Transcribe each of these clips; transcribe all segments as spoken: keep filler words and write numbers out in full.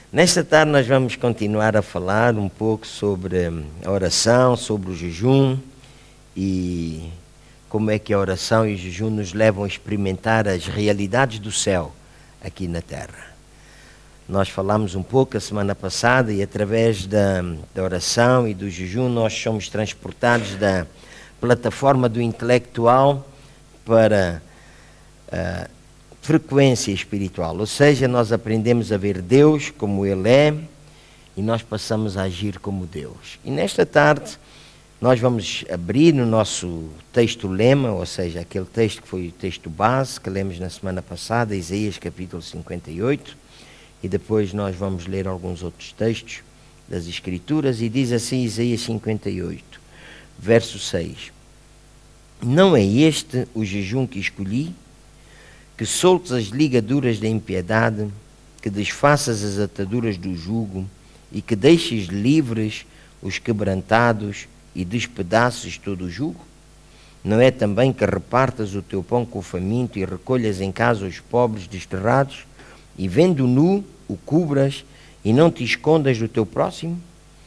Nesta tarde nós vamos continuar a falar um pouco sobre a oração, sobre o jejum e como é que a oração e o jejum nos levam a experimentar as realidades do céu aqui na terra. Nós falamos um pouco a semana passada e através da, da oração e do jejum nós somos transportados da plataforma do intelectual para a frequência espiritual, ou seja, nós aprendemos a ver Deus como Ele é e nós passamos a agir como Deus. E nesta tarde nós vamos abrir no nosso texto lema, ou seja, aquele texto que foi o texto base que lemos na semana passada, Isaías capítulo cinquenta e oito, e depois nós vamos ler alguns outros textos das Escrituras, e diz assim Isaías cinquenta e oito, verso seis: Não é este o jejum que escolhi? Que soltes as ligaduras da impiedade, que desfaças as ataduras do jugo e que deixes livres os quebrantados e despedaces todo o jugo? Não é também que repartas o teu pão com o faminto e recolhas em casa os pobres desterrados e vendo nu o cubras e não te escondas do teu próximo?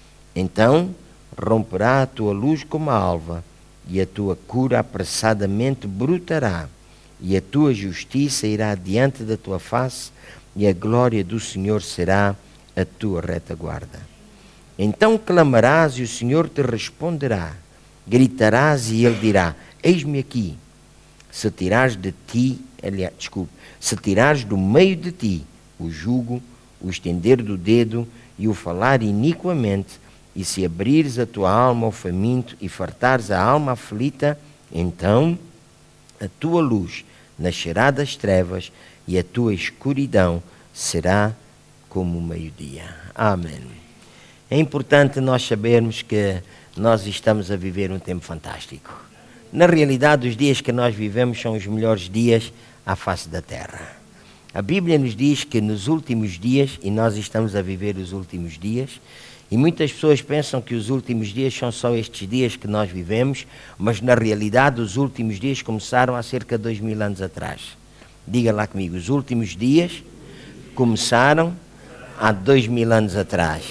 Então romperá a tua luz como a alva e a tua cura apressadamente brotará. E a tua justiça irá diante da tua face, e a glória do Senhor será a tua retaguarda. Então clamarás e o Senhor te responderá, gritarás e Ele dirá, eis-me aqui. Se tirares de ti, aliás, desculpe, se tirares do meio de ti o jugo, o estender do dedo e o falar iniquamente, e se abrires a tua alma ao faminto e fartares a alma aflita, então a tua luz nascerá das trevas e a tua escuridão será como o meio-dia. Amém. É importante nós sabermos que nós estamos a viver um tempo fantástico. Na realidade, os dias que nós vivemos são os melhores dias à face da terra. A Bíblia nos diz que nos últimos dias, e nós estamos a viver os últimos dias, e muitas pessoas pensam que os últimos dias são só estes dias que nós vivemos, mas na realidade os últimos dias começaram há cerca de dois mil anos atrás. Diga lá comigo, os últimos dias começaram há dois mil anos atrás.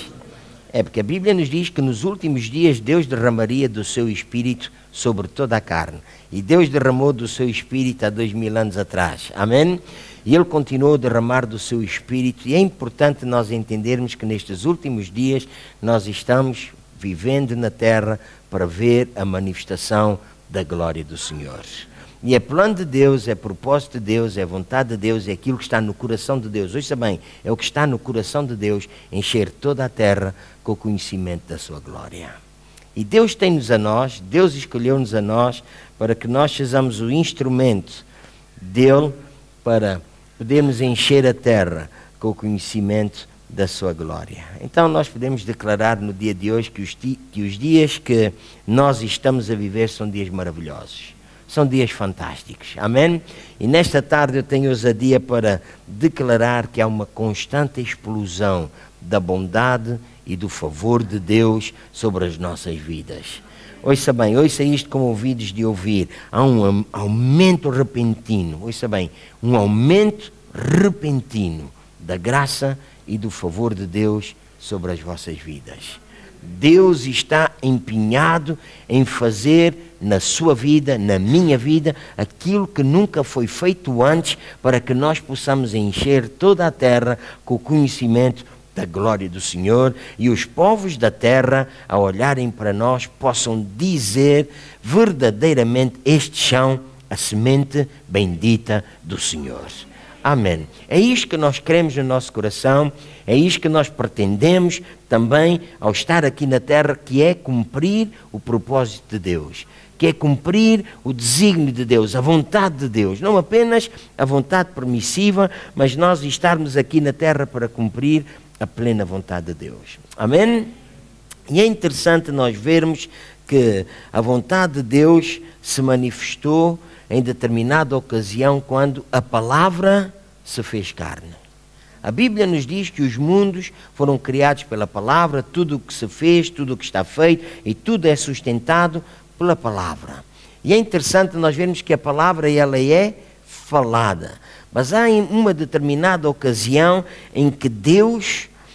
É porque a Bíblia nos diz que nos últimos dias Deus derramaria do seu Espírito sobre toda a carne. E Deus derramou do seu Espírito há dois mil anos atrás. Amém? E Ele continuou a derramar do seu Espírito, e é importante nós entendermos que nestes últimos dias nós estamos vivendo na terra para ver a manifestação da glória do Senhor. E é plano de Deus, é propósito de Deus, é vontade de Deus, é aquilo que está no coração de Deus. Ouça bem, é o que está no coração de Deus, encher toda a terra com o conhecimento da sua glória. E Deus tem-nos a nós, Deus escolheu-nos a nós para que nós sejamos o instrumento dele para podermos encher a terra com o conhecimento da sua glória. Então nós podemos declarar no dia de hoje que os, que os dias que nós estamos a viver são dias maravilhosos. São dias fantásticos. Amém? E nesta tarde eu tenho ousadia para declarar que há uma constante explosão da bondade e do favor de Deus sobre as nossas vidas. Ouça bem, ouça isto com ouvidos de ouvir. Há um aumento repentino, ouça bem, um aumento repentino da graça e do favor de Deus sobre as vossas vidas. Deus está empenhado em fazer na sua vida, na minha vida, aquilo que nunca foi feito antes para que nós possamos encher toda a terra com o conhecimento da glória do Senhor, e os povos da terra, ao olharem para nós, possam dizer verdadeiramente, estes são a semente bendita do Senhor. Amém. É isto que nós queremos no nosso coração, é isto que nós pretendemos também ao estar aqui na terra, que é cumprir o propósito de Deus, que é cumprir o desígnio de Deus, a vontade de Deus, não apenas a vontade permissiva, mas nós estarmos aqui na terra para cumprir a plena vontade de Deus. Amém? E é interessante nós vermos que a vontade de Deus se manifestou em determinada ocasião quando a palavra se fez carne. A Bíblia nos diz que os mundos foram criados pela palavra, tudo o que se fez, tudo o que está feito e tudo é sustentado pela palavra. E é interessante nós vermos que a palavra ela é falada. Mas há uma determinada ocasião em que Deus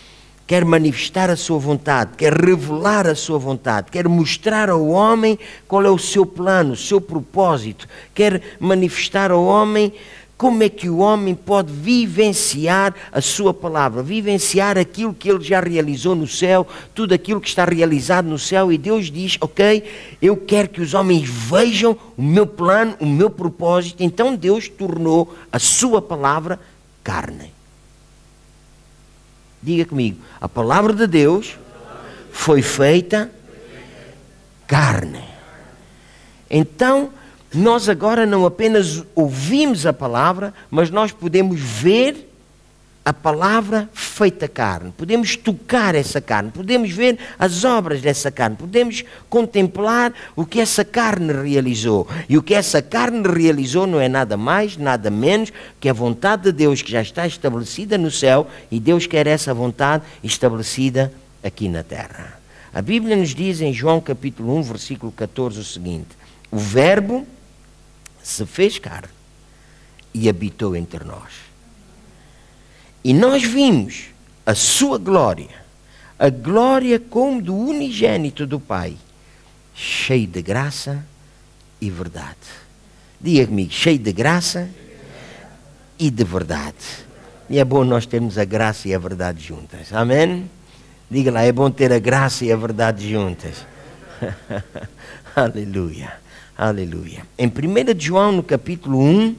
quer manifestar a sua vontade, quer revelar a sua vontade, quer mostrar ao homem qual é o seu plano, o seu propósito, quer manifestar ao homem como é que o homem pode vivenciar a sua palavra, vivenciar aquilo que ele já realizou no céu, tudo aquilo que está realizado no céu, e Deus diz, ok, eu quero que os homens vejam o meu plano, o meu propósito. Então Deus tornou a sua palavra carne. Diga comigo, a palavra de Deus foi feita carne. Então, nós agora não apenas ouvimos a palavra, mas nós podemos ver a palavra feita carne. Podemos tocar essa carne, podemos ver as obras dessa carne, podemos contemplar o que essa carne realizou. E o que essa carne realizou não é nada mais, nada menos que a vontade de Deus, que já está estabelecida no céu, e Deus quer essa vontade estabelecida aqui na terra. A Bíblia nos diz em João capítulo um, versículo catorze, o seguinte: o Verbo se fez carne e habitou entre nós. E nós vimos a sua glória, a glória como do unigênito do Pai, cheio de graça e verdade. Diga comigo, cheio de graça e de verdade. E é bom nós termos a graça e a verdade juntas. Amém? Diga lá, é bom ter a graça e a verdade juntas. Aleluia, aleluia. Em primeira de João, no capítulo um,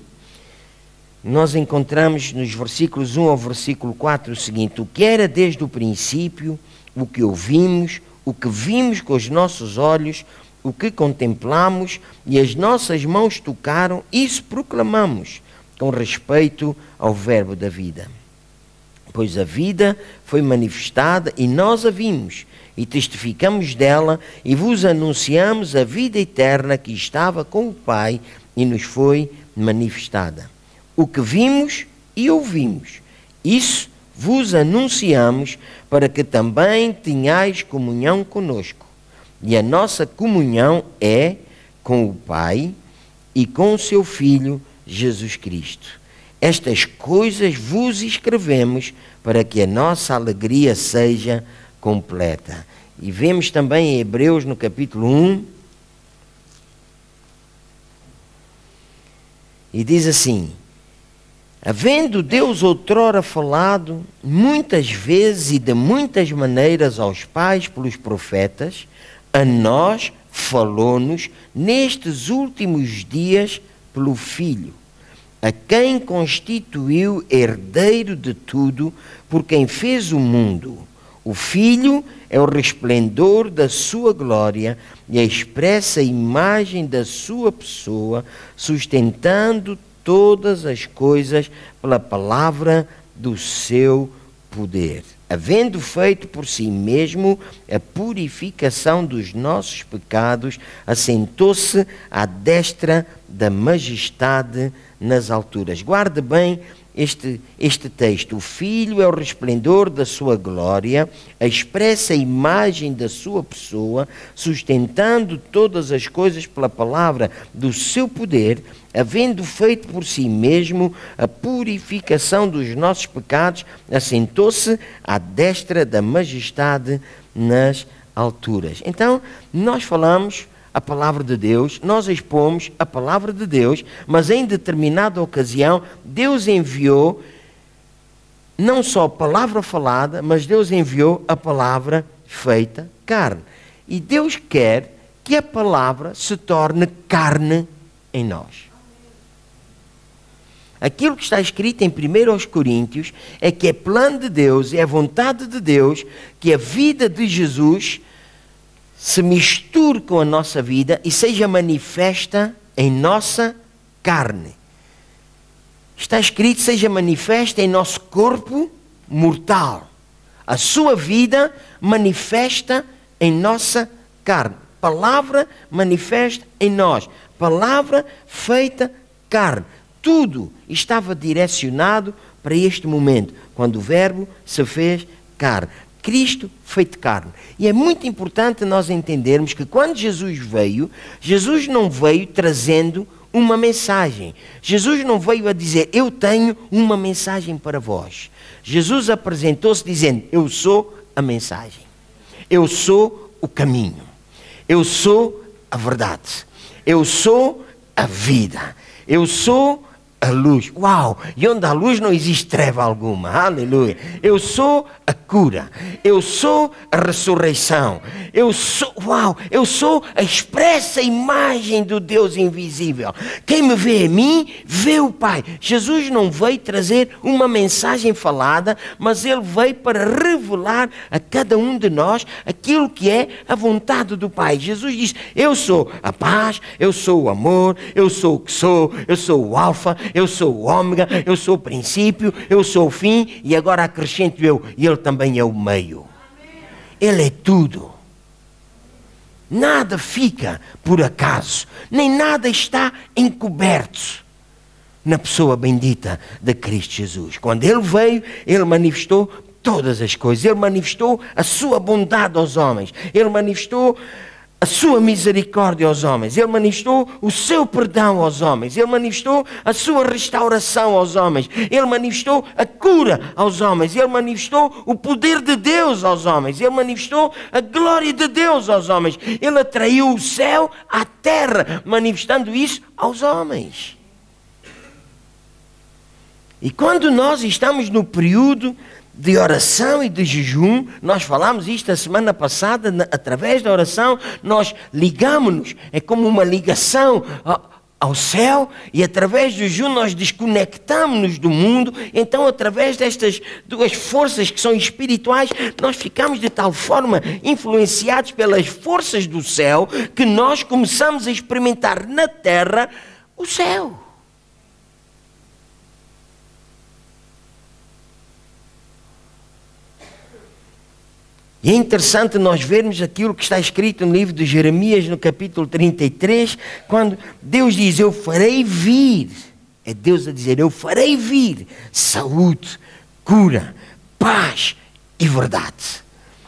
nós encontramos nos versículos um ao versículo quatro o seguinte: o que era desde o princípio, o que ouvimos, o que vimos com os nossos olhos, o que contemplamos e as nossas mãos tocaram, isso proclamamos com respeito ao Verbo da vida. Pois a vida foi manifestada e nós a vimos e testificamos dela e vos anunciamos a vida eterna que estava com o Pai e nos foi manifestada. O que vimos e ouvimos, isso vos anunciamos para que também tenhais comunhão conosco. E a nossa comunhão é com o Pai e com o seu Filho Jesus Cristo. Estas coisas vos escrevemos para que a nossa alegria seja completa. E vemos também em Hebreus, no capítulo um, e diz assim: havendo Deus outrora falado muitas vezes e de muitas maneiras aos pais pelos profetas, a nós falou-nos nestes últimos dias pelo Filho, a quem constituiu herdeiro de tudo, por quem fez o mundo. O Filho é o resplendor da sua glória e a expressa imagem da sua pessoa, sustentando todas as coisas pela palavra do seu poder. Havendo feito por si mesmo a purificação dos nossos pecados, assentou-se à destra da majestade nas alturas. Guarde bem este, este texto. O Filho é o resplendor da sua glória, a expressa imagem da sua pessoa, sustentando todas as coisas pela palavra do seu poder, havendo feito por si mesmo a purificação dos nossos pecados, assentou-se à destra da majestade nas alturas. Então, nós falamos a palavra de Deus, nós expomos a palavra de Deus, mas em determinada ocasião, Deus enviou não só a palavra falada, mas Deus enviou a palavra feita carne. E Deus quer que a palavra se torne carne em nós. Aquilo que está escrito em primeira aos Coríntios é que é plano de Deus, é a vontade de Deus que a vida de Jesus se misture com a nossa vida e seja manifesta em nossa carne. Está escrito, seja manifesta em nosso corpo mortal. A sua vida manifesta em nossa carne. Palavra manifesta em nós. Palavra feita carne. Tudo estava direcionado para este momento, quando o Verbo se fez carne. Cristo feito carne. E é muito importante nós entendermos que quando Jesus veio, Jesus não veio trazendo uma mensagem. Jesus não veio a dizer, eu tenho uma mensagem para vós. Jesus apresentou-se dizendo, eu sou a mensagem. Eu sou o caminho. Eu sou a verdade. Eu sou a vida. Eu sou a luz. Uau! E onde há luz não existe treva alguma. Aleluia! Eu sou a cura. Eu sou a ressurreição. Eu sou, uau! Eu sou a expressa imagem do Deus invisível. Quem me vê a mim, vê o Pai. Jesus não veio trazer uma mensagem falada, mas Ele veio para revelar a cada um de nós aquilo que é a vontade do Pai. Jesus diz, eu sou a paz, eu sou o amor, eu sou o que sou, eu sou o alfa, eu sou o ômega, eu sou o princípio, eu sou o fim, e agora acrescento eu, e Ele também é o meio. Ele é tudo. Nada fica por acaso, nem nada está encoberto na pessoa bendita de Cristo Jesus. Quando Ele veio, Ele manifestou todas as coisas. Ele manifestou a sua bondade aos homens. Ele manifestou a sua misericórdia aos homens. Ele manifestou o seu perdão aos homens. Ele manifestou a sua restauração aos homens. Ele manifestou a cura aos homens. Ele manifestou o poder de Deus aos homens. Ele manifestou a glória de Deus aos homens. Ele atraiu o céu à terra, manifestando isso aos homens. E quando nós estamos no período de oração e de jejum, nós falámos isto a semana passada, na, através da oração, nós ligamos-nos, é como uma ligação ao, ao céu, e através do jejum nós desconectamos-nos do mundo. Então, através destas duas forças que são espirituais, nós ficamos de tal forma influenciados pelas forças do céu, que nós começamos a experimentar na terra o céu. E é interessante nós vermos aquilo que está escrito no livro de Jeremias, no capítulo trinta e três, quando Deus diz, eu farei vir, é Deus a dizer, eu farei vir saúde, cura, paz e verdade.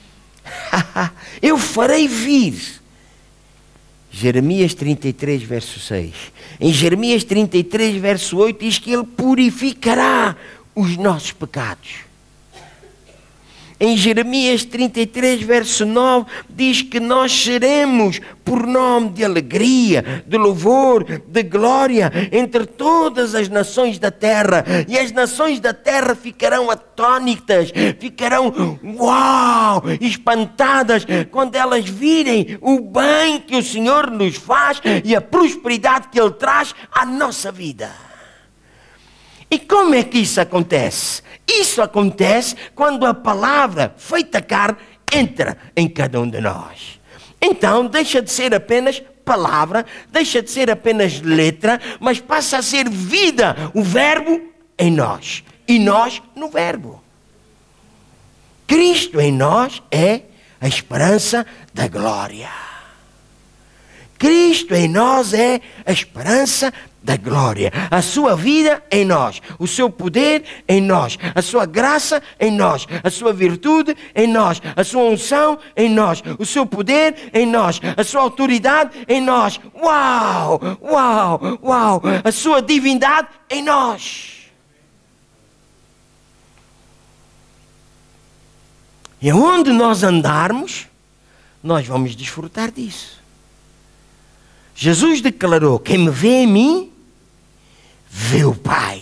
Eu farei vir. Jeremias trinta e três, verso seis. Em Jeremias trinta e três, verso oito, diz que Ele purificará os nossos pecados. Em Jeremias trinta e três, verso nove, diz que nós seremos por nome de alegria, de louvor, de glória entre todas as nações da terra. E as nações da terra ficarão atônitas, ficarão, uau, espantadas, quando elas virem o bem que o Senhor nos faz e a prosperidade que Ele traz à nossa vida. E como é que isso acontece? Isso acontece quando a palavra feita carne entra em cada um de nós. Então deixa de ser apenas palavra, deixa de ser apenas letra, mas passa a ser vida, o verbo em nós e nós no verbo. Cristo em nós é a esperança da glória. Cristo em nós é a esperança da glória. A sua vida em nós, o seu poder em nós, a sua graça em nós, a sua virtude em nós, a sua unção em nós, o seu poder em nós, a sua autoridade em nós. Uau! Uau! Uau! A sua divindade em nós. E onde nós andarmos, nós vamos desfrutar disso. Jesus declarou, quem me vê em mim, vê o Pai.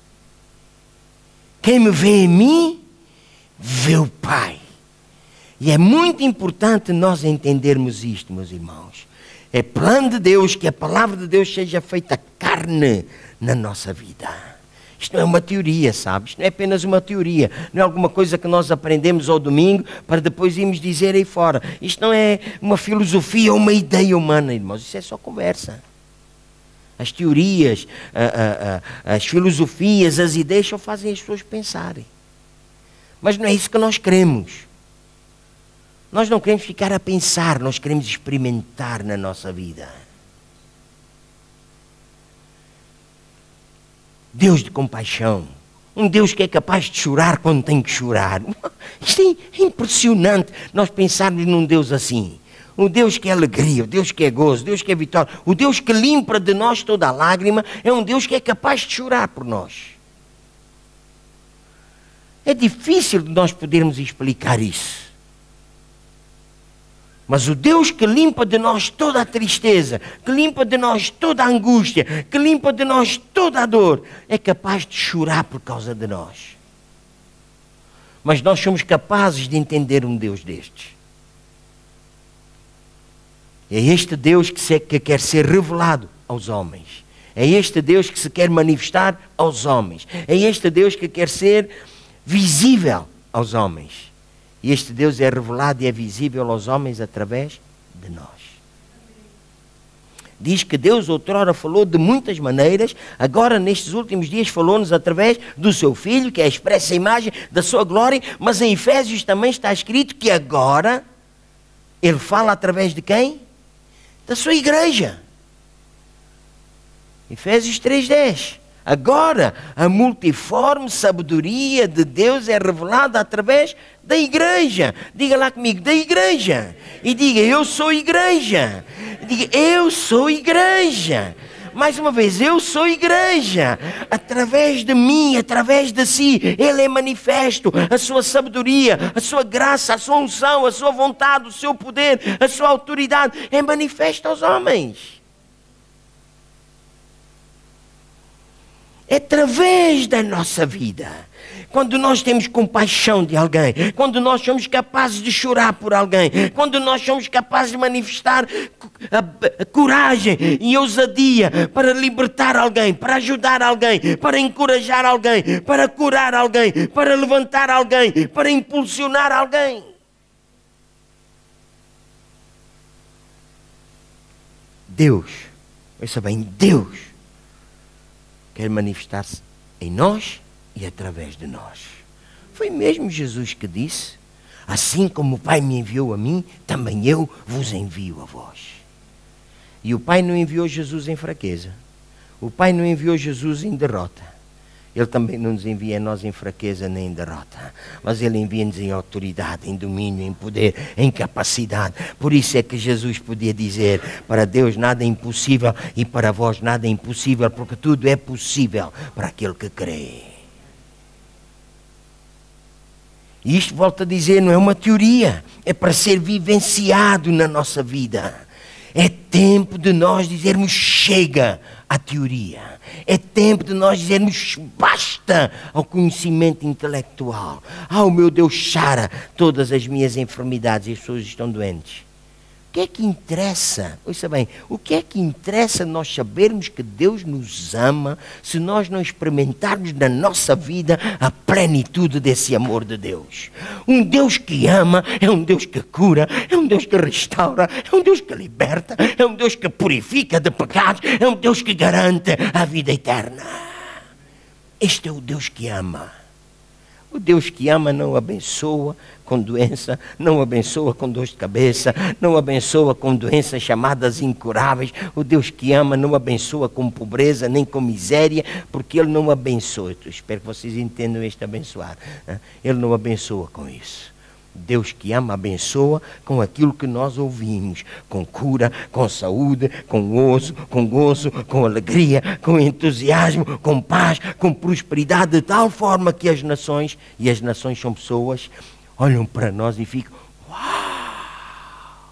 Quem me vê em mim, vê o Pai. E é muito importante nós entendermos isto, meus irmãos. É plano de Deus que a palavra de Deus seja feita carne na nossa vida. Isto não é uma teoria, sabe? Isto não é apenas uma teoria. Não é alguma coisa que nós aprendemos ao domingo para depois irmos dizer aí fora. Isto não é uma filosofia ou uma ideia humana, irmãos. Isso é só conversa. As teorias, a, a, a, as filosofias, as ideias só fazem as pessoas pensarem. Mas não é isso que nós queremos. Nós não queremos ficar a pensar, nós queremos experimentar na nossa vida. Deus de compaixão, um Deus que é capaz de chorar quando tem que chorar. Isto é impressionante nós pensarmos num Deus assim. Um Deus que é alegria, o Deus que é gozo, o Deus que é vitória, o Deus que limpa de nós toda a lágrima, é um Deus que é capaz de chorar por nós. É difícil de nós podermos explicar isso. Mas o Deus que limpa de nós toda a tristeza, que limpa de nós toda a angústia, que limpa de nós toda a dor, é capaz de chorar por causa de nós. Mas nós somos capazes de entender um Deus destes. É este Deus que, se, que quer ser revelado aos homens. É este Deus que se quer manifestar aos homens. É este Deus que quer ser visível aos homens. E este Deus é revelado e é visível aos homens através de nós. Diz que Deus outrora falou de muitas maneiras, agora nestes últimos dias falou-nos através do seu Filho, que é a expressa imagem da sua glória, mas em Efésios também está escrito que agora Ele fala através de quem? Da sua igreja. Efésios três, dez. Agora, a multiforme sabedoria de Deus é revelada através da igreja. Diga lá comigo, da igreja. E diga, eu sou igreja. Diga, eu sou igreja. Mais uma vez, eu sou igreja. Através de mim, através de si, Ele é manifesto. A sua sabedoria, a sua graça, a sua unção, a sua vontade, o seu poder, a sua autoridade é manifesta aos homens. É através da nossa vida. Quando nós temos compaixão de alguém, quando nós somos capazes de chorar por alguém, quando nós somos capazes de manifestar a, a coragem e ousadia para libertar alguém, para ajudar alguém, para encorajar alguém, para curar alguém, para levantar alguém, para impulsionar alguém. Deus, ouça bem, Deus quer manifestar-se em nós e através de nós. Foi mesmo Jesus que disse, assim como o Pai me enviou a mim, também eu vos envio a vós. E o Pai não enviou Jesus em fraqueza. O Pai não enviou Jesus em derrota. Ele também não nos envia a nós em fraqueza nem em derrota. Mas Ele envia-nos em autoridade, em domínio, em poder, em capacidade. Por isso é que Jesus podia dizer, para Deus nada é impossível e para vós nada é impossível, porque tudo é possível para aquele que crê. E isto, volto a dizer, não é uma teoria. É para ser vivenciado na nossa vida. É tempo de nós dizermos chega à teoria. É tempo de nós dizermos basta ao conhecimento intelectual. Ah, o meu Deus sara todas as minhas enfermidades e as pessoas estão doentes. O que é que interessa? Ouça bem, o que é que interessa nós sabermos que Deus nos ama se nós não experimentarmos na nossa vida a plenitude desse amor de Deus? Um Deus que ama é um Deus que cura, é um Deus que restaura, é um Deus que liberta, é um Deus que purifica de pecados, é um Deus que garante a vida eterna. Este é o Deus que ama. O Deus que ama não abençoa com doença, não abençoa com dor de cabeça, não abençoa com doenças chamadas incuráveis. O Deus que ama não abençoa com pobreza nem com miséria, porque Ele não abençoa. Eu espero que vocês entendam este abençoar. Ele não abençoa com isso. Deus que ama abençoa com aquilo que nós ouvimos, com cura, com saúde, com gozo, com gozo, com alegria, com entusiasmo, com paz, com prosperidade, de tal forma que as nações, e as nações são pessoas, olham para nós e ficam, uau!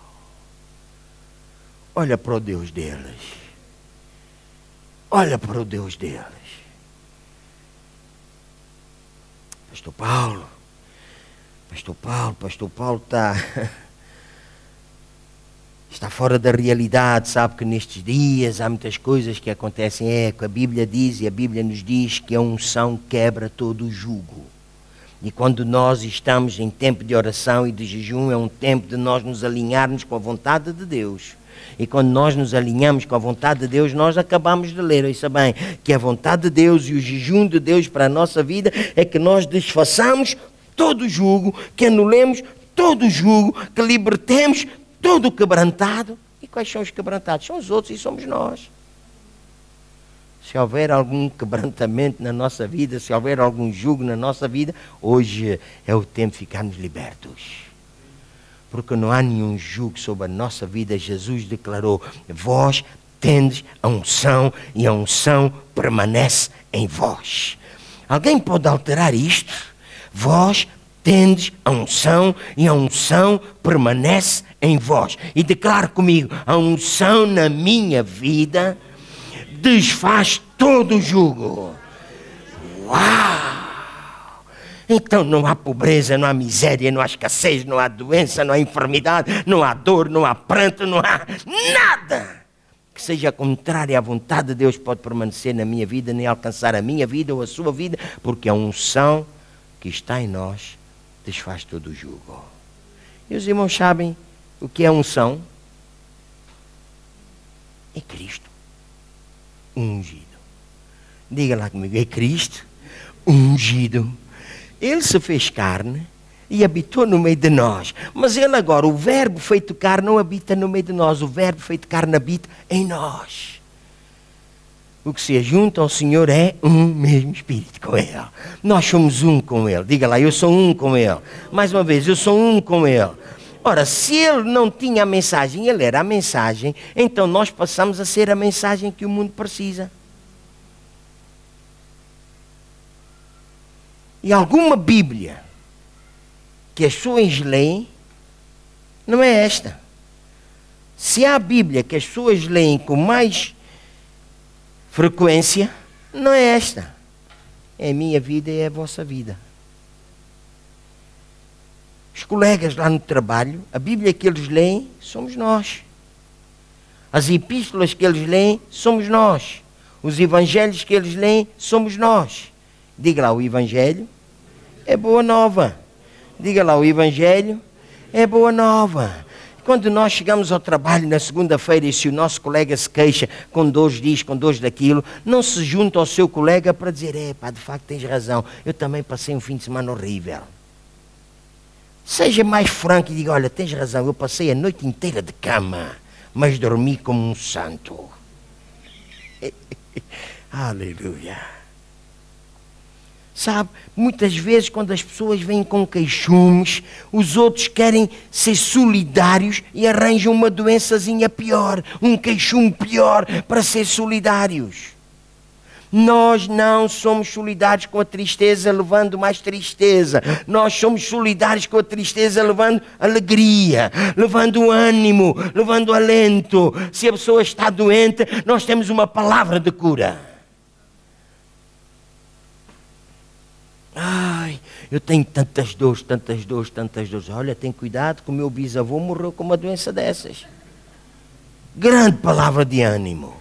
Olha para o Deus deles. Olha para o Deus deles. Pastor Paulo, Pastor Paulo, Pastor Paulo está, está fora da realidade, sabe que nestes dias há muitas coisas que acontecem. É, que a Bíblia diz, e a Bíblia nos diz que a unção quebra todo o jugo. E quando nós estamos em tempo de oração e de jejum, é um tempo de nós nos alinharmos com a vontade de Deus. E quando nós nos alinhamos com a vontade de Deus, nós acabamos de ler, ouça bem, que a vontade de Deus e o jejum de Deus para a nossa vida é que nós desfaçamos todo o jugo, que anulemos todo o jugo, que libertemos todo o quebrantado. E quais são os quebrantados? São os outros e somos nós. Se houver algum quebrantamento na nossa vida, se houver algum jugo na nossa vida, hoje é o tempo de ficarmos libertos. Porque não há nenhum jugo sobre a nossa vida. Jesus declarou, vós tendes a unção e a unção permanece em vós. Alguém pode alterar isto? Vós tendes a unção e a unção permanece em vós. E declaro comigo, a unção na minha vida desfaz todo o jugo. Uau! Então não há pobreza, não há miséria, não há escassez, não há doença, não há enfermidade, não há dor, não há pranto, não há nada que seja contrário à vontade de Deus pode permanecer na minha vida, nem alcançar a minha vida ou a sua vida, porque a unção que está em nós desfaz todo o jugo. E os irmãos sabem o que é unção? É Cristo ungido. Diga lá comigo, é Cristo ungido. Ele se fez carne e habitou no meio de nós. Mas ele agora, o verbo feito carne não habita no meio de nós. O verbo feito carne habita em nós. O que se ajunta ao Senhor é um mesmo Espírito com Ele. Nós somos um com Ele. Diga lá, eu sou um com Ele. Mais uma vez, eu sou um com Ele. Ora, se Ele não tinha a mensagem, Ele era a mensagem, então nós passamos a ser a mensagem que o mundo precisa. E alguma Bíblia que as pessoas leem, não é esta. Se há a Bíblia que as pessoas leem com mais frequência, não é esta. É a minha vida e é a vossa vida. Os colegas lá no trabalho, a Bíblia que eles leem, somos nós. As epístolas que eles leem, somos nós. Os evangelhos que eles leem, somos nós. Diga lá, o evangelho é boa nova. Diga lá, o evangelho é boa nova. Quando nós chegamos ao trabalho na segunda-feira e se o nosso colega se queixa com dores disto, com dores daquilo, não se junta ao seu colega para dizer, é pá, de facto tens razão, eu também passei um fim de semana horrível. Seja mais franco e diga, olha, tens razão, eu passei a noite inteira de cama, mas dormi como um santo. Aleluia. Sabe, muitas vezes quando as pessoas vêm com queixumes, os outros querem ser solidários e arranjam uma doençazinha pior, um queixume pior para ser solidários. Nós não somos solidários com a tristeza levando mais tristeza. Nós somos solidários com a tristeza levando alegria, levando ânimo, levando alento. Se a pessoa está doente, nós temos uma palavra de cura. Ai, eu tenho tantas dores, tantas dores, tantas dores. Olha, tem cuidado que o meu bisavô morreu com uma doença dessas. Grande palavra de ânimo.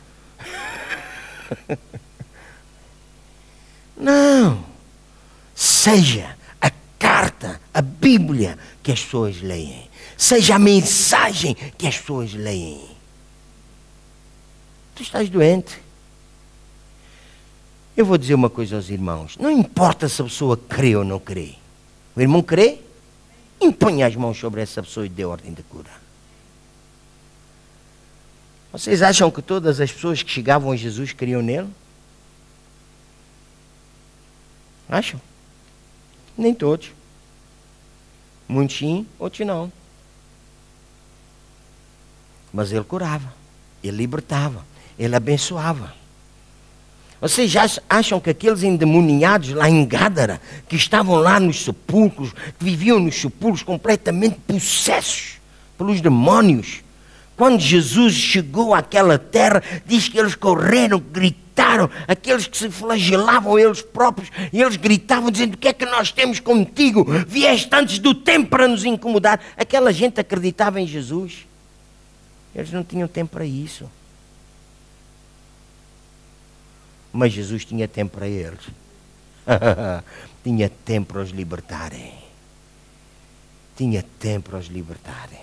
Não. Seja a carta, a Bíblia que as pessoas leem. Seja a mensagem que as pessoas leem. Tu estás doente. Eu vou dizer uma coisa aos irmãos. Não importa se a pessoa crê ou não crê. O irmão crê? Imponha as mãos sobre essa pessoa e dê ordem de cura. Vocês acham que todas as pessoas que chegavam a Jesus criam nele? Acham? Nem todos. Muitos sim, outros não. Mas ele curava, ele libertava, ele abençoava. Vocês já acham que aqueles endemoniados lá em Gádara, que estavam lá nos sepulcros, que viviam nos sepulcros completamente possessos pelos demónios, quando Jesus chegou àquela terra, diz que eles correram, gritaram, aqueles que se flagelavam eles próprios, e eles gritavam dizendo, o que é que nós temos contigo? Vieste antes do tempo para nos incomodar. Aquela gente acreditava em Jesus. Eles não tinham tempo para isso. Mas Jesus tinha tempo para eles. Tinha tempo para os libertarem. Tinha tempo para os libertarem.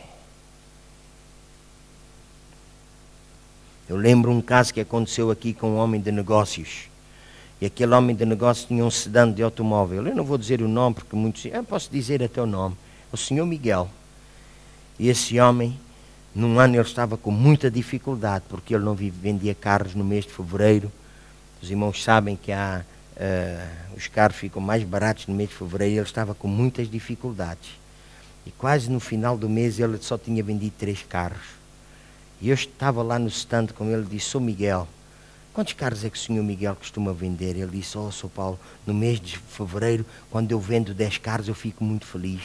Eu lembro um caso que aconteceu aqui com um homem de negócios. E aquele homem de negócios tinha um sedã de automóvel. Eu não vou dizer o nome, porque muitos... Eu posso dizer até o nome. O senhor Miguel. E esse homem, num ano ele estava com muita dificuldade, porque ele não vendia carros no mês de fevereiro. Os irmãos sabem que há, uh, os carros ficam mais baratos no mês de fevereiro. Ele estava com muitas dificuldades. E quase no final do mês ele só tinha vendido três carros. E eu estava lá no stand com ele e disse, Sou Miguel, quantos carros é que o senhor Miguel costuma vender? Ele disse, ó, oh, senhor Paulo, no mês de fevereiro, quando eu vendo dez carros, eu fico muito feliz.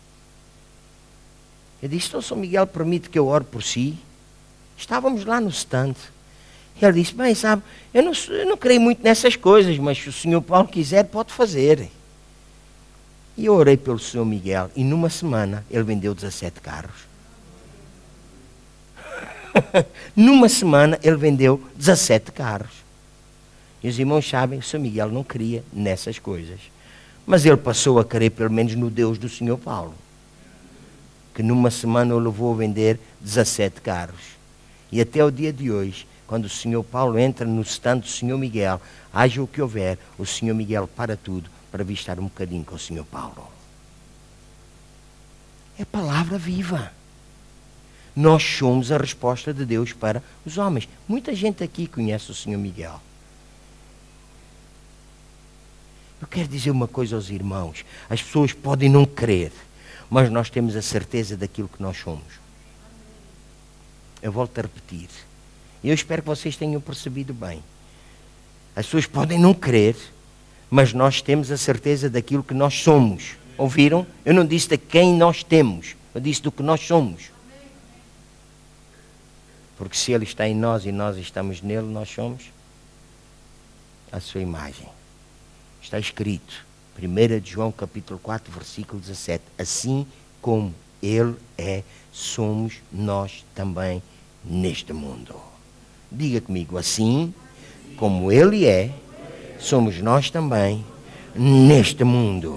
Eu disse, então, senhor Miguel, permite que eu ore por si? Estávamos lá no stand. Ele disse, bem, sabe, eu não, eu não creio muito nessas coisas, mas se o senhor Paulo quiser, pode fazer. E eu orei pelo senhor Miguel, e numa semana ele vendeu dezassete carros. Numa semana ele vendeu dezassete carros. E os irmãos sabem, o senhor Miguel não cria nessas coisas. Mas ele passou a crer pelo menos no Deus do senhor Paulo, que numa semana o levou a vender dezassete carros. E até o dia de hoje, quando o senhor Paulo entra no stand do senhor Miguel, haja o que houver, o senhor Miguel para tudo para vir estar um bocadinho com o senhor Paulo. É palavra viva. Nós somos a resposta de Deus para os homens. Muita gente aqui conhece o senhor Miguel. Eu quero dizer uma coisa aos irmãos. As pessoas podem não crer, mas nós temos a certeza daquilo que nós somos. Eu volto a repetir. E eu espero que vocês tenham percebido bem. As pessoas podem não crer, mas nós temos a certeza daquilo que nós somos. Ouviram? Eu não disse de quem nós temos. Eu disse do que nós somos. Porque se Ele está em nós e nós estamos nele, nós somos a sua imagem. Está escrito, primeira de João capítulo quatro, versículo dezassete. Assim como Ele é, somos nós também neste mundo. Diga comigo, assim como Ele é, somos nós também neste mundo.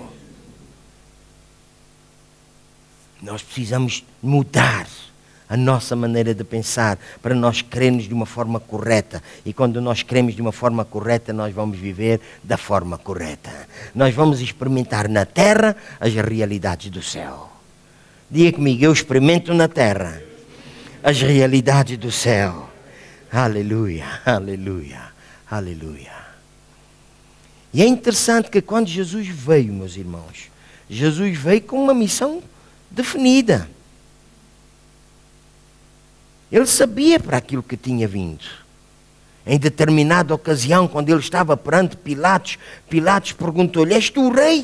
Nós precisamos mudar a nossa maneira de pensar para nós crermos de uma forma correta. E quando nós cremos de uma forma correta, nós vamos viver da forma correta. Nós vamos experimentar na terra as realidades do céu. Diga comigo, eu experimento na terra as realidades do céu. Aleluia, aleluia, aleluia. E é interessante que quando Jesus veio, meus irmãos, Jesus veio com uma missão definida. Ele sabia para aquilo que tinha vindo. Em determinada ocasião, quando ele estava perante Pilatos, Pilatos perguntou-lhe, és tu o rei?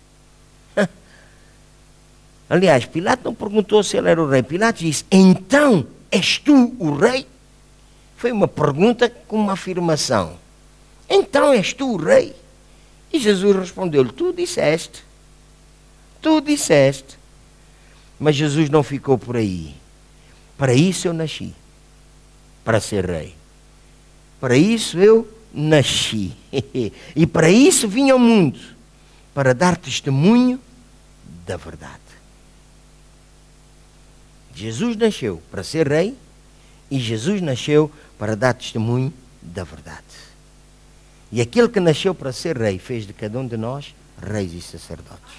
Aliás, Pilatos não perguntou se ele era o rei. Pilatos disse, então, és tu o rei? Foi uma pergunta com uma afirmação. Então, és tu o rei? E Jesus respondeu-lhe, tu disseste. Tu disseste. Mas Jesus não ficou por aí. Para isso eu nasci, para ser rei. Para isso eu nasci. E para isso vim ao mundo, para dar testemunho da verdade. Jesus nasceu para ser rei e Jesus nasceu para dar testemunho da verdade. E aquele que nasceu para ser rei fez de cada um de nós reis e sacerdotes.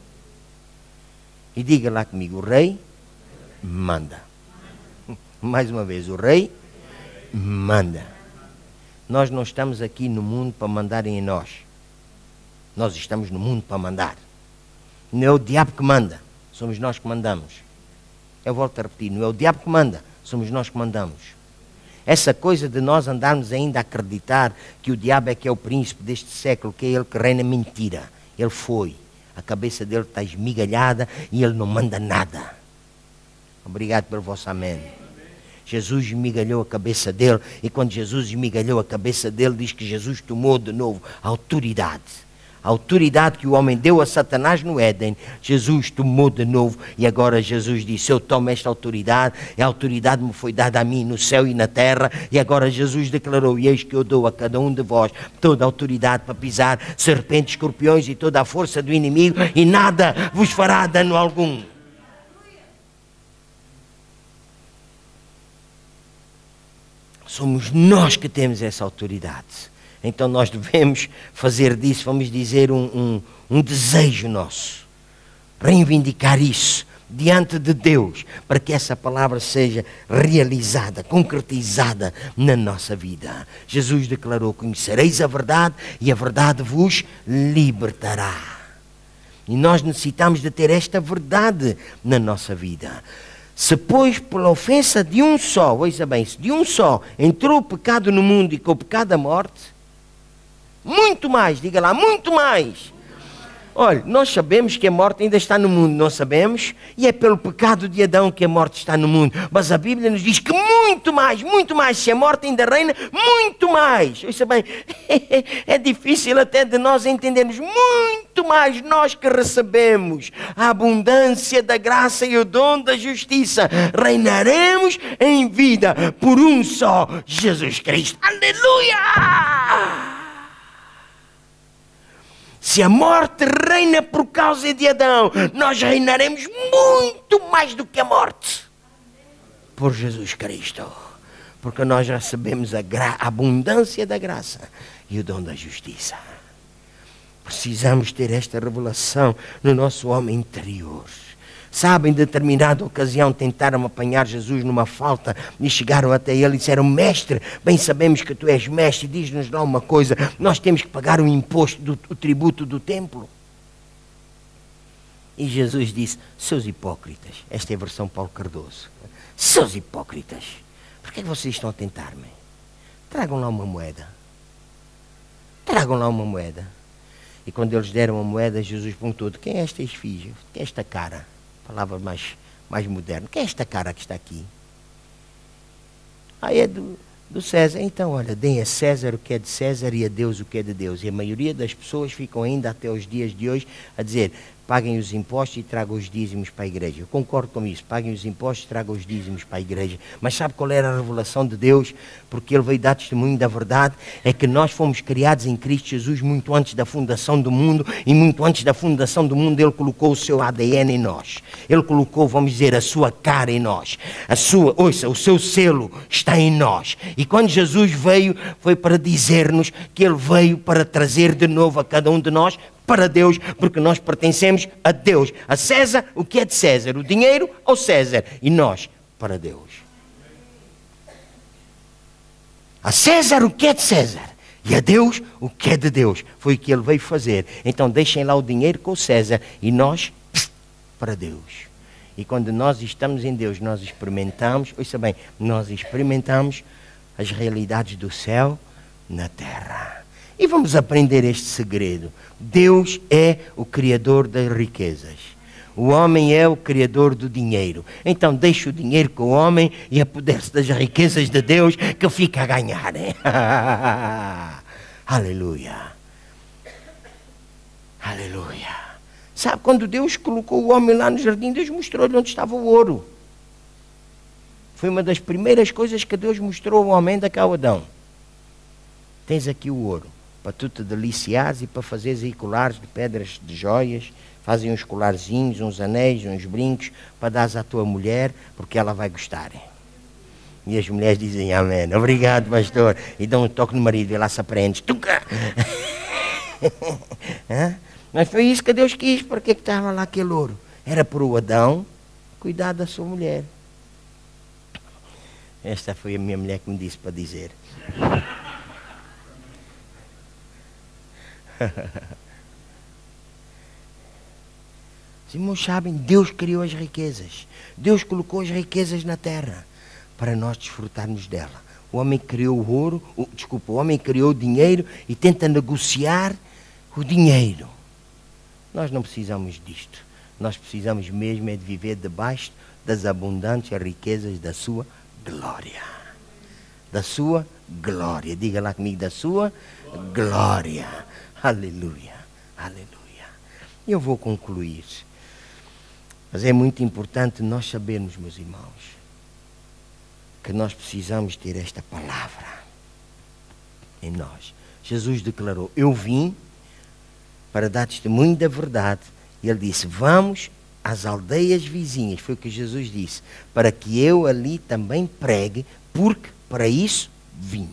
E diga lá comigo, o rei manda. Mais uma vez, o rei manda. Nós não estamos aqui no mundo para mandarem em nós. Nós estamos no mundo para mandar. Não é o diabo que manda, somos nós que mandamos. Eu volto a repetir, não é o diabo que manda, somos nós que mandamos. Essa coisa de nós andarmos ainda a acreditar que o diabo é que é o príncipe deste século, que é ele que reina, mentira. Ele foi. A cabeça dele está esmigalhada e ele não manda nada. Obrigado pelo vosso amém. Jesus esmigalhou a cabeça dele, e quando Jesus esmigalhou a cabeça dele, diz que Jesus tomou de novo a autoridade. A autoridade que o homem deu a Satanás no Éden, Jesus tomou de novo, e agora Jesus disse, eu tomo esta autoridade, e a autoridade me foi dada a mim no céu e na terra, e agora Jesus declarou, e eis que eu dou a cada um de vós toda a autoridade para pisar serpentes, escorpiões e toda a força do inimigo, e nada vos fará dano algum. Somos nós que temos essa autoridade. Então nós devemos fazer disso, vamos dizer, um, um, um desejo nosso. Reivindicar isso diante de Deus, para que essa palavra seja realizada, concretizada na nossa vida. Jesus declarou, conhecereis a verdade e a verdade vos libertará. E nós necessitamos de ter esta verdade na nossa vida. Se, pois, pela ofensa de um só, ouça bem, se de um só entrou o pecado no mundo e com o pecado a morte, muito mais, diga lá, muito mais. Olha, nós sabemos que a morte ainda está no mundo, não sabemos? E é pelo pecado de Adão que a morte está no mundo. Mas a Bíblia nos diz que muito mais, muito mais, se a morte ainda reina, muito mais. Ouça bem, é difícil até de nós entendermos, muito mais nós que recebemos a abundância da graça e o dom da justiça, reinaremos em vida por um só, Jesus Cristo. Aleluia! Se a morte reina por causa de Adão, nós reinaremos muito mais do que a morte. Por Jesus Cristo. Porque nós recebemos a, gra- a abundância da graça e o dom da justiça. Precisamos ter esta revelação no nosso homem interior. Sabe, em determinada ocasião tentaram apanhar Jesus numa falta e chegaram até ele e disseram: mestre, bem sabemos que tu és mestre, diz-nos lá uma coisa, nós temos que pagar o imposto, do, o tributo do templo. E Jesus disse: seus hipócritas, esta é a versão Paulo Cardoso, seus hipócritas, por que vocês estão a tentar-me? Tragam lá uma moeda, tragam lá uma moeda. E quando eles deram a moeda, Jesus perguntou: de quem é esta esfinge? Quem é esta cara? Palavra mais, mais moderna. Quem é esta cara que está aqui? Aí é do, do César. Então, olha, deem a César o que é de César e a Deus o que é de Deus. E a maioria das pessoas ficam ainda até os dias de hoje a dizer: paguem os impostos e tragam os dízimos para a igreja. Eu concordo com isso. Paguem os impostos e tragam os dízimos para a igreja. Mas sabe qual era a revelação de Deus? Porque Ele veio dar testemunho da verdade. É que nós fomos criados em Cristo Jesus muito antes da fundação do mundo. E muito antes da fundação do mundo Ele colocou o seu A D N em nós. Ele colocou, vamos dizer, a sua cara em nós. A sua, ouça, o seu selo está em nós. E quando Jesus veio, foi para dizer-nos que Ele veio para trazer de novo a cada um de nós para Deus, porque nós pertencemos a Deus. A César, o que é de César? O dinheiro ao César. E nós, para Deus. A César, o que é de César? E a Deus, o que é de Deus? Foi o que Ele veio fazer. Então deixem lá o dinheiro com o César e nós, para Deus. E quando nós estamos em Deus, nós experimentamos, ouça bem, nós experimentamos as realidades do céu na terra. E vamos aprender este segredo. Deus é o Criador das riquezas. O homem é o Criador do dinheiro. Então deixa o dinheiro com o homem e apodera-se das riquezas de Deus que fica a ganhar. Hein? Aleluia. Aleluia. Sabe, quando Deus colocou o homem lá no jardim, Deus mostrou-lhe onde estava o ouro. Foi uma das primeiras coisas que Deus mostrou ao homem da cá Adão. Tens aqui o ouro, para tu te deliciares e para fazeres aí colares de pedras, de joias. Fazem uns colarzinhos, uns anéis, uns brincos, para dares à tua mulher, porque ela vai gostar. E as mulheres dizem amém. Obrigado, pastor. E dão um toque no marido, e lá se aprende. Tuca! Mas foi isso que Deus quis. Para que estava lá aquele ouro? Era para o Adão cuidar da sua mulher. Esta foi a minha mulher que me disse para dizer. Os irmãos sabem, Deus criou as riquezas. Deus colocou as riquezas na terra para nós desfrutarmos dela. O homem criou o ouro, o, desculpa, o homem criou o dinheiro e tenta negociar o dinheiro. Nós não precisamos disto. Nós precisamos mesmo é de viver debaixo das abundantes riquezas da sua glória. Da sua glória. Diga lá comigo, da sua glória. Aleluia, aleluia. Eu vou concluir. Mas é muito importante nós sabermos, meus irmãos, que nós precisamos ter esta palavra em nós. Jesus declarou: eu vim para dar testemunho da verdade. E Ele disse: vamos às aldeias vizinhas. Foi o que Jesus disse. Para que eu ali também pregue, porque para isso vim.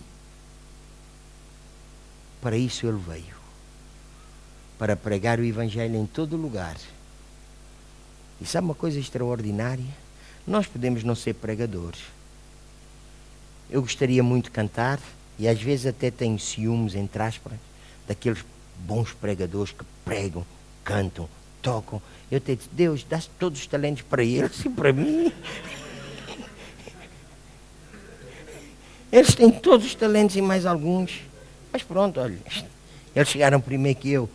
Para isso Ele veio. Para pregar o Evangelho em todo lugar. E sabe uma coisa extraordinária? Nós podemos não ser pregadores. Eu gostaria muito de cantar, e às vezes até tenho ciúmes, entre aspas, daqueles bons pregadores que pregam, cantam, tocam. Eu até disse: Deus, dá todos os talentos para eles e para mim. Eles têm todos os talentos e mais alguns. Mas pronto, olha, eles chegaram primeiro que eu.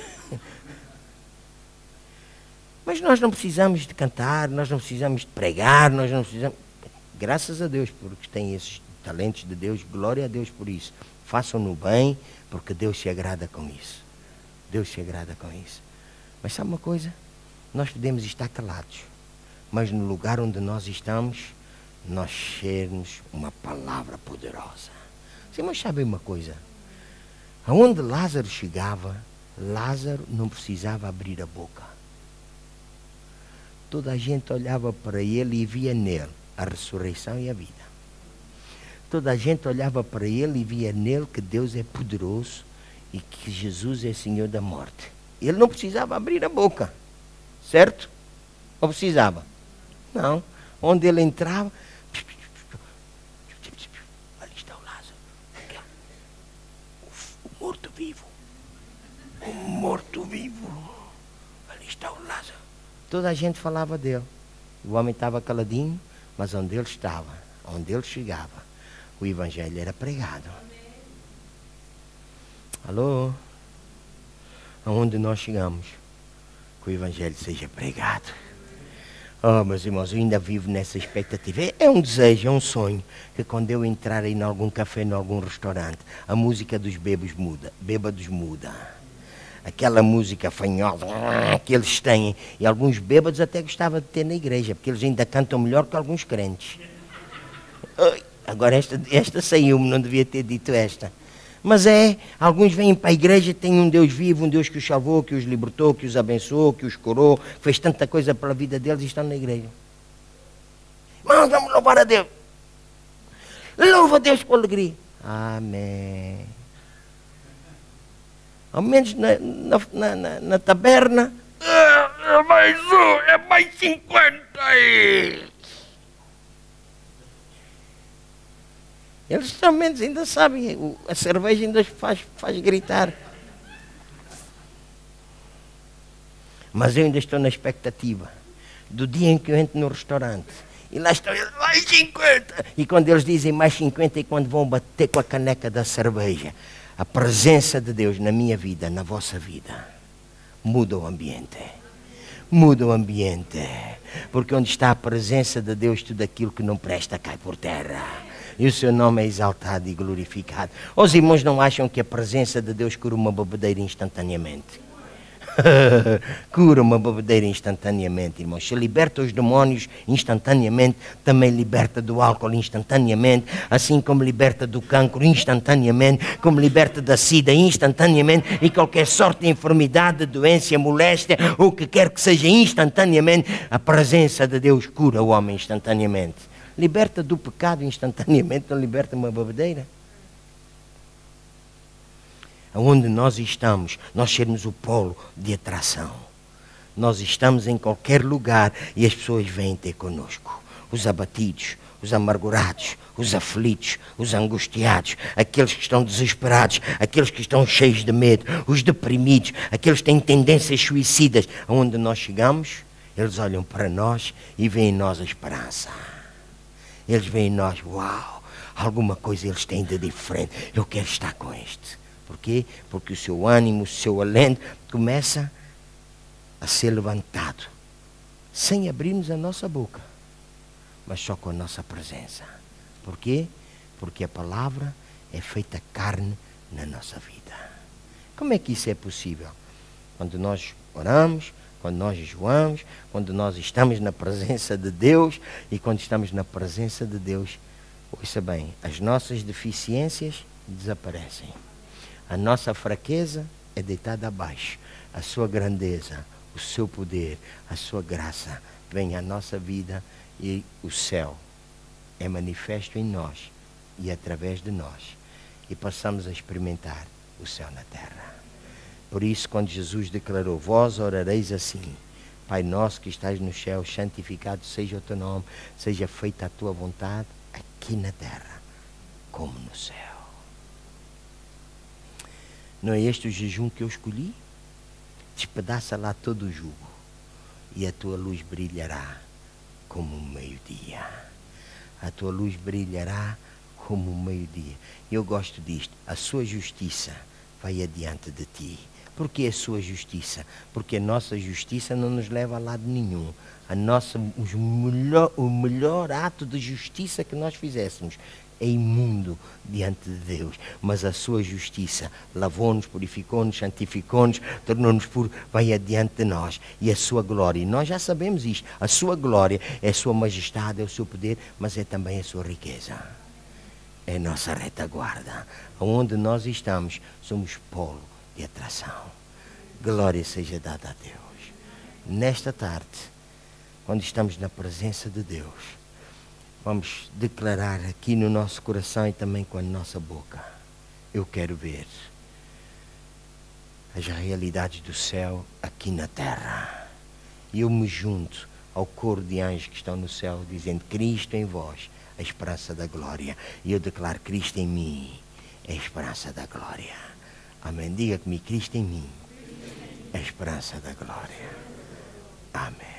Mas nós não precisamos de cantar, nós não precisamos de pregar, nós não precisamos... Graças a Deus, porque têm esses talentos de Deus, glória a Deus por isso. Façam-no bem, porque Deus se agrada com isso. Deus se agrada com isso. Mas sabe uma coisa? Nós podemos estar calados, mas no lugar onde nós estamos, nós sermos uma palavra poderosa. Vocês mas sabem uma coisa? Aonde Lázaro chegava, Lázaro não precisava abrir a boca. Toda a gente olhava para ele e via nele a ressurreição e a vida. Toda a gente olhava para ele e via nele que Deus é poderoso e que Jesus é Senhor da morte. Ele não precisava abrir a boca, certo? Ou precisava? Não. Onde ele entrava, ali está o Lázaro. O morto-vivo. O morto-vivo. Ali está o Lázaro. Toda a gente falava dele. O homem estava caladinho, mas onde ele estava, onde ele chegava, o evangelho era pregado. Alô? Aonde nós chegamos, que o evangelho seja pregado. Oh, meus irmãos, eu ainda vivo nessa expectativa. É, é um desejo, é um sonho, que quando eu entrar em algum café, em algum restaurante, a música dos bêbados muda, bêbados muda. Aquela música fanhosa que eles têm, e alguns bêbados até gostava de ter na igreja, porque eles ainda cantam melhor que alguns crentes. Ai, agora esta, esta saiu-me, não devia ter dito esta. Mas é, alguns vêm para a igreja, têm um Deus vivo, um Deus que os salvou, que os libertou, que os abençoou, que os curou, que fez tanta coisa pela vida deles e estão na igreja. Irmãos, vamos louvar a Deus. Louva a Deus com alegria. Amém. Ao menos na, na, na, na taberna, é mais um, é mais cinquenta aí. Eles pelo menos ainda sabem, a cerveja ainda faz, faz gritar. Mas eu ainda estou na expectativa do dia em que eu entro no restaurante e lá estão eles, mais cinquenta. E quando eles dizem mais cinquenta, e quando vão bater com a caneca da cerveja, a presença de Deus na minha vida, na vossa vida, muda o ambiente. Muda o ambiente. Porque onde está a presença de Deus, tudo aquilo que não presta cai por terra. E o seu nome é exaltado e glorificado. Os irmãos não acham que a presença de Deus cura uma bebedeira instantaneamente? Cura uma bebedeira instantaneamente, irmãos. Se liberta os demónios instantaneamente, também liberta do álcool instantaneamente, assim como liberta do cancro instantaneamente, como liberta da sida instantaneamente, e qualquer sorte de enfermidade, de doença, moléstia, ou o que quer que seja instantaneamente, a presença de Deus cura o homem instantaneamente. Liberta do pecado instantaneamente, não liberta uma bebedeira. Onde nós estamos, nós sermos o polo de atração. Nós estamos em qualquer lugar e as pessoas vêm ter conosco. Os abatidos, os amargurados, os aflitos, os angustiados, aqueles que estão desesperados, aqueles que estão cheios de medo, os deprimidos, aqueles que têm tendências suicidas. Onde nós chegamos, eles olham para nós e veem em nós a esperança. Eles veem em nós, uau, alguma coisa eles têm de diferente. Eu quero estar com este. Por quê? Porque o seu ânimo, o seu alento começa a ser levantado, sem abrirmos a nossa boca, mas só com a nossa presença. Por quê? Porque a palavra é feita carne na nossa vida. Como é que isso é possível? Quando nós oramos, quando nós jejuamos, quando nós estamos na presença de Deus, e quando estamos na presença de Deus, ouça bem, as nossas deficiências desaparecem. A nossa fraqueza é deitada abaixo. A sua grandeza, o seu poder, a sua graça vem à nossa vida, e o céu é manifesto em nós e através de nós. E passamos a experimentar o céu na terra. Por isso, quando Jesus declarou, vós orareis assim, Pai nosso que estás no céu, santificado seja o teu nome, seja feita a tua vontade, aqui na terra, como no céu. Não é este o jejum que eu escolhi? Despedaça lá todo o jugo, e a tua luz brilhará como o meio-dia. A tua luz brilhará como o meio-dia. Eu gosto disto. A sua justiça vai adiante de ti. Por que a sua justiça? Porque a nossa justiça não nos leva a lado nenhum. A nossa, os melhor, o melhor ato de justiça que nós fizéssemos é imundo diante de Deus. Mas a sua justiça lavou-nos, purificou-nos, santificou-nos, tornou-nos puros, vai adiante de nós. E a sua glória, e nós já sabemos isto, a sua glória é a sua majestade, é o seu poder, mas é também a sua riqueza. É a nossa retaguarda. Onde nós estamos, somos polo de atração. Glória seja dada a Deus. Nesta tarde, quando estamos na presença de Deus, vamos declarar aqui no nosso coração e também com a nossa boca: eu quero ver as realidades do céu aqui na terra. E eu me junto ao coro de anjos que estão no céu, dizendo: Cristo em vós, a esperança da glória. E eu declaro: Cristo em mim, é a esperança da glória. Amém. Diga comigo: Cristo em mim, é a esperança da glória. Amém.